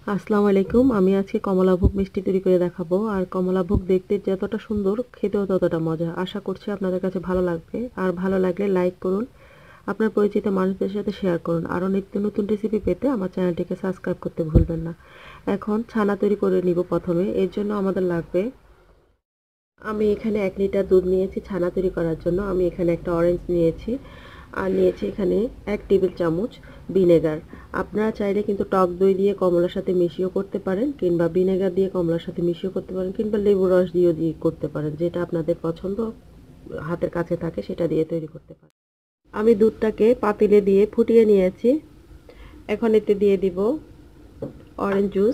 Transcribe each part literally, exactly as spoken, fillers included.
আসসালামু আলাইকুম। আমি আজকে কমলা ভোগ মিষ্টি তৈরি করে দেখাবো। আর কমলা ভোগ দেখতে যতটা সুন্দর খেতেও ততটা মজা। আশা করছি আপনাদের কাছে ভালো লাগবে। আর ভালো লাগলে লাইক করুন, আপনার পরিচিত মানুষদের সাথে শেয়ার করুন। আরও নিত্য নতুন রেসিপি পেতে আমার চ্যানেলটিকে সাবস্ক্রাইব করতে ভুলবেন না। এখন ছানা তৈরি করে নিব প্রথমে। এর জন্য আমাদের লাগবে, আমি এখানে এক লিটার দুধ নিয়েছি ছানা তৈরি করার জন্য। আমি এখানে একটা অরেঞ্জ নিয়েছি, আর নিয়েছি এখানে এক টেবিল চামচ ভিনেগার। আপনারা চাইলে কিন্তু টক দই দিয়ে কমলার সাথে মিশিয়েও করতে পারেন, কিংবা ভিনেগার দিয়ে কমলার সাথে মিশিয়েও করতে পারেন, কিংবা লেবু রস দিয়েও দিয়ে করতে পারেন। যেটা আপনাদের পছন্দ হাতের কাছে থাকে সেটা দিয়ে তৈরি করতে পারেন। আমি দুধটাকে পাতিলে দিয়ে ফুটিয়ে নিয়েছি। এখন এতে দিয়ে দিব অরেঞ্জ জুস।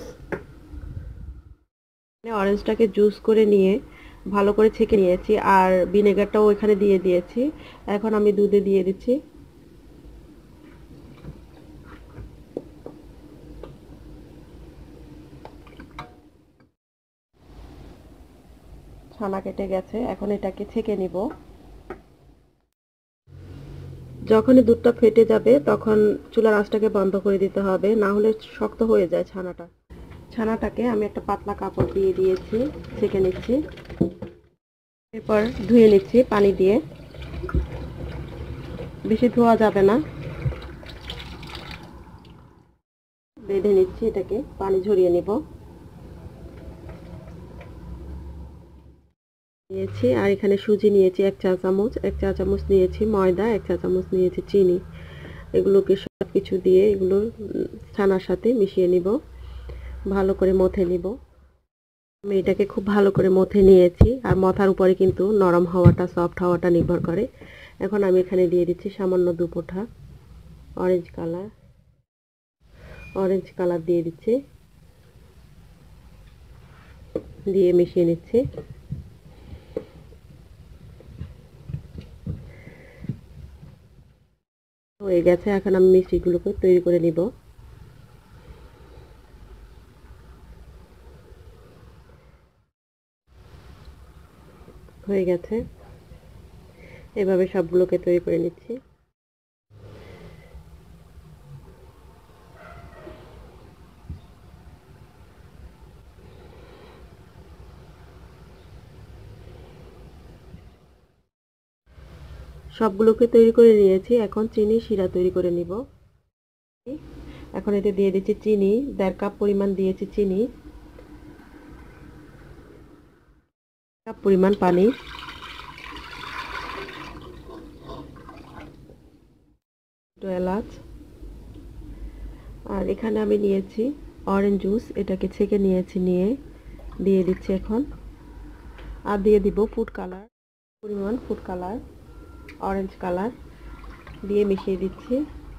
অরেঞ্জটাকে জুস করে নিয়ে ভালো করে ছেঁকে নিয়েছি, আর ভিনেগারটাও এখানে দিয়ে দিয়েছি। এখন আমি দুধে দিয়ে দিচ্ছি। ছানা কেটে গেছে, এখন এটাকে ছেঁকে নিব। যখনই দুধটা ফেটে যাবে তখন চুলার আঁচটাকে বন্ধ করে দিতে হবে, না হলে শক্ত হয়ে যায় ছানাটা। ছানাটাকে আমি একটা পাতলা কাপড় দিয়ে দিয়েছি, ছেঁকে নিচ্ছি। এরপর ধুয়ে নিচ্ছি পানি দিয়ে। বেশি ধোয়া যাবে না, বেঁধে নিচ্ছি এটাকে, পানি ঝরিয়ে নিব। নিয়েছি, আর এখানে সুজি নিয়েছি এক চা চামচ, এক চা চামচ নিয়েছি ময়দা, এক চা চামচ নিয়েছি চিনি। এগুলোকে সব কিছু দিয়ে এগুলো ছানার সাথে মিশিয়ে নিব, ভালো করে মথে নিব। আমি এটাকে খুব ভালো করে মথে নিয়েছি, আর মথার উপরে কিন্তু নরম হওয়াটা, সফট হওয়াটা নির্ভর করে। এখন আমি এখানে দিয়ে দিচ্ছি সামান্য দু মুঠা অরেঞ্জ কালার, অরেঞ্জ কালার দিয়ে দিচ্ছি, দিয়ে মিশিয়ে নিচ্ছি। হয়ে গেছে, এখন আমি মিষ্টিগুলোকে তৈরি করে নিব। হয়ে গেছে, এভাবে সবগুলোকে তৈরি করে নিচ্ছি। সবগুলোকে তৈরি করে নিয়েছি, এখন চিনি শিরা তৈরি করে নিব। এখন এতে দিয়ে দিচ্ছি চিনি, দেড় কাপ পরিমাণ দিয়েছি চিনি, কাপ পরিমাণ পানি, দুটো এলাচ, আর এখানে আমি নিয়েছি অরেঞ্জ জুস, এটাকে ছেঁকে নিয়েছি, নিয়ে দিয়ে দিচ্ছি এখন। আর দিয়ে দিব ফুড কালার, পরিমাণ ফুড কালার, অরেঞ্জ কালার দিয়ে মিশিয়ে দিচ্ছি।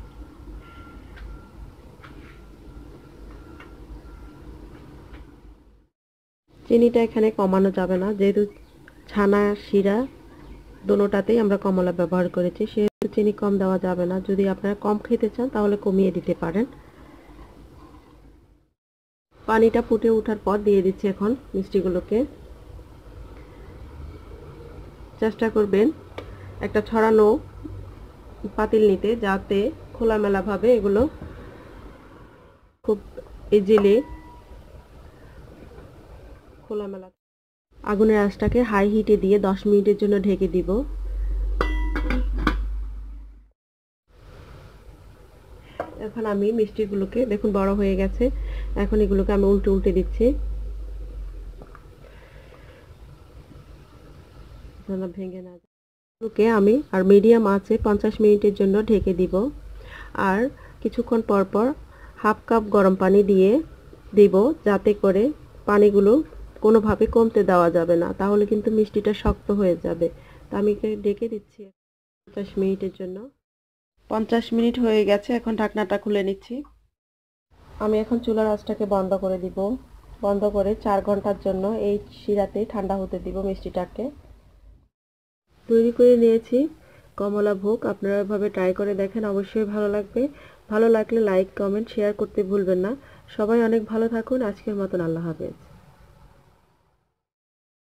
চিনিটা এখানে কমানো যাবে না, যেহেতু ছানা শিরা দোনোটাতেই আমরা কমলা ব্যবহার করেছি, সেহেতু চিনি কম দেওয়া যাবে না। যদি আপনারা কম খেতে চান তাহলে কমিয়ে দিতে পারেন। পানিটা ফুটে ওঠার পর দিয়ে দিচ্ছি এখন মিষ্টিগুলোকে। চেষ্টা করবেন একটা ছড়ানো পাতিল নিতে, যাতে খোলামেলাভাবে এগুলো খুব ইজিলি খোলামেলা। আগুনের আঁচটাকে হাই হিটে দিয়ে দশ মিনিটের জন্য ঢেকে দিব। এখন আমি মিষ্টিগুলোকে দেখুন বড় হয়ে গেছে, এখন এগুলোকে আমি উল্টে উল্টে দিচ্ছি, যেন ভেঙে না যায়। এগুলোকে আমি আর মিডিয়াম আঁচে পঞ্চাশ মিনিটের জন্য ঢেকে দিব। আর কিছুক্ষণ পর পর হাফ কাপ গরম পানি দিয়ে দিব, যাতে করে পানিগুলো কোনোভাবে কমতে দেওয়া যাবে না, তাহলে কিন্তু মিষ্টিটা শক্ত হয়ে যাবে। তা আমি ঢেকে দিচ্ছি পঞ্চাশ মিনিটের জন্য। পঞ্চাশ মিনিট হয়ে গেছে, এখন ঢাকনাটা খুলে নিচ্ছি। আমি এখন চুলার আঁচটাকে বন্ধ করে দিব, বন্ধ করে চার ঘন্টার জন্য এই শিরাতে ঠান্ডা হতে দিব মিষ্টিটাকে। তৈরি করে নিয়েছি কমলা ভোগ। আপনারা এভাবে ট্রাই করে দেখেন, অবশ্যই ভালো লাগবে। ভালো লাগলে লাইক, কমেন্ট, শেয়ার করতে ভুলবেন না। সবাই অনেক ভালো থাকুন। আজকের মতন আল্লাহ হাফেজ।